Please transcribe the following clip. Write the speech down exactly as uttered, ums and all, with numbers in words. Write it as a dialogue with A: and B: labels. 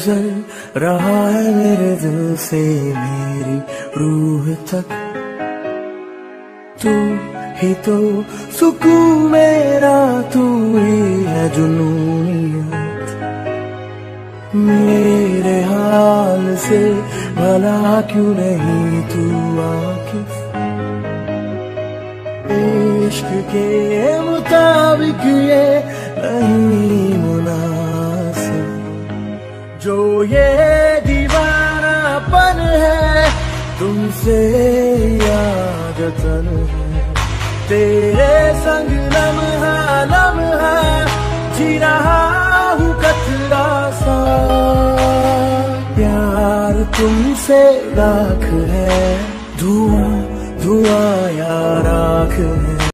A: गुजर रहा है मेरे दिल से मेरी रूह तक। तू ही तो सुकून मेरा, तू ही है जुनूनियत। मेरे हाल से भला क्यों नहीं तू वाकिफ। इश्क के मुताबिक ये नहीं मुनासिब, जो ये दीवानापन है तुमसे यादतन है। तेरे संग लम्हा लम्हा जी रहा हूँ कतरा सा। प्यार तुमसे राख है, धुआं धुआं या राख है।